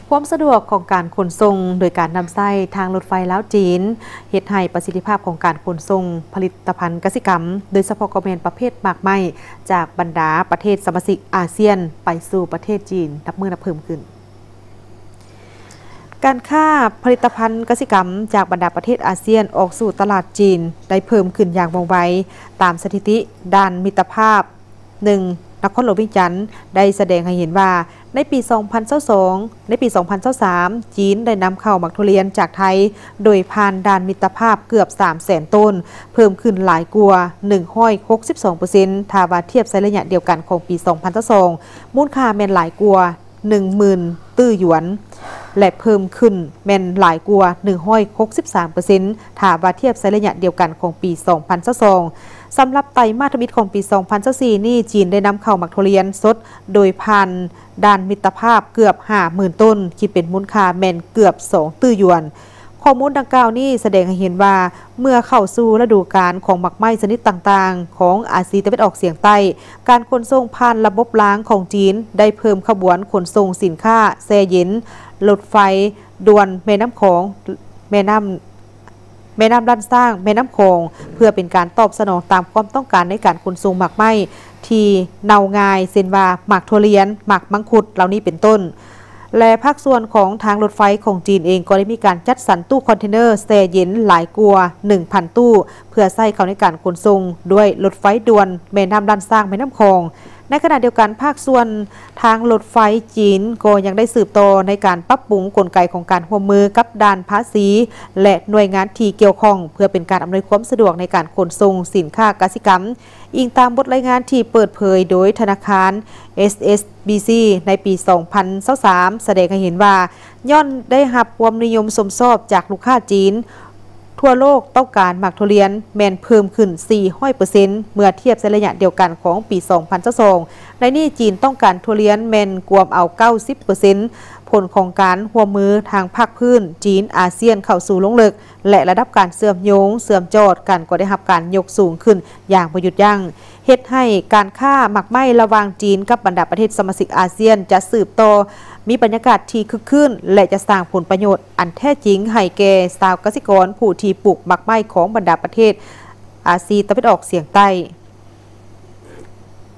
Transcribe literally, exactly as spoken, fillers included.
ความสะดวกของการขนส่งโดยการนำไส้ทางรถไฟแล้วจีนเฮ็ดให้ประสิทธิภาพของการขนส่งผลิตภัณฑ์กสิกรรมโดยเฉพาะกระเมนประเภทหมากไม้จากบรรดาประเทศสมาชิกอาเซียนไปสู่ประเทศจีนนับมือนับเพิ่มขึ้นการค้าผลิตภัณฑ์กสิกรรมจากบรรดาประเทศอาเซียนออกสู่ตลาดจีนได้เพิ่มขึ้นอย่างว่องไวตามสถิติด้านมิตรภาพหนึ่งนครหลวงวิจันทร์ได้แสดงให้เห็นว่าในปี สองพันยี่สิบสอง ในปี สองพันยี่สิบสาม จีนได้นำเข้าหมากทุเรียนจากไทยโดยผ่านด่านมิตรภาพเกือบ สามแสน ต้นเพิ่มขึ้นหลายกว่า หนึ่งร้อยหกสิบสองเปอร์เซ็นต์ ถ้าว่าเทียบในระยะเดียวกันของปี สองพันยี่สิบสอง มูลค่าแม่นหลายกว่า หนึ่งหมื่น ตื้อหยวนและเพิ่มขึ้นแม่นหลายกว่า หนึ่งร้อยหกสิบสามเปอร์เซ็นต์ ถ้าว่าเทียบในระยะเดียวกันของปี สองพันยี่สิบสองสำหรับไตรมาสมิตรของปี สองพันยี่สิบสี่ นี่จีนได้นำเข้าหมากทุเรียนสดโดยผ่านด่านมิตรภาพเกือบ ห้าหมื่น ต้นคิดเป็นมูลค่าแม่นเกือบ สอง ตื้อหยวนข้อมูลดังกล่าวนี้แสดงให้เห็นว่าเมื่อเข้าสู่ฤดูกาลของหมากไม้ชนิดต่างๆของอาเซียนตะวันออกเฉียงใต้การขนส่งผ่านระบบรางของจีนได้เพิ่มขบวนขนส่งสินค้าแช่เย็นรถไฟด่วนแม่น้ำโขงแม่น้ำแม่น้ำด้านสร้างแม่น้ำโขงเพื่อเป็นการตอบสนองตามความต้องการในการขนส่งหมากไม้ที่เนาง่ายเช่นว่าหมากทุเรียนหมากมังคุดเหล่านี้เป็นต้นและภาคส่วนของทางรถไฟของจีนเองก็ได้มีการจัดสรรตู้คอนเทนเนอร์แช่เย็นหลายกว่า หนึ่งพัน ตู้เพื่อใช้เข้าในการขนส่งด้วยรถไฟด่วนแม่น้ำด้านสร้างแม่น้ำโขงในขณะเดียวกันภาคส่วนทางรถไฟจีนก็ยังได้สืบต่อในการปรับปรุงกลไกของการร่วมมือกับด่านภาษีและหน่วยงานที่เกี่ยวข้องเพื่อเป็นการอำนวยความสะดวกในการขนส่งสินค้ากสิกรรมอิงตามบทรายงานที่เปิดเผยโดยธนาคาร เอส เอส บี ซี ในปี สองพันยี่สิบสาม แสดงให้เห็นว่าย่อนได้รับความนิยมสมชอบจากลูกค้าจีนทั่วโลกต้องการหมากทุเรียนแมนเพิ่มขึ้น สี่ร้อยเปอร์เซ็นต์ เมื่อเทียบในระยะเดียวกันของปี สองพันยี่สิบสอง ในนี้จีนต้องการทุเรียนแมนกวมเอา เก้าสิบเปอร์เซ็นต์ ผลของการร่วมมือทางภาคพื้นจีนอาเซียนเข้าสู่ลงลึกและระดับการเสื่อมโยงเสื่อมจอดกันก็ได้รับการยกสูงขึ้นอย่างประยุทธ์ยั่งเฮ็ดให้การค้าหมากไม้ระหว่างจีนกับบรรดาประเทศสมาชิกอาเซียนจะสืบต่อมีบรรยากาศที่คึกคืนและจะสร้างผลประโยชน์อันแท้จริงให้แก่ชาวเกษตรกรผู้ที่ปลูกหมากไม้ของบรรดาประเทศอาเซียนตะวันออกเฉียงใต้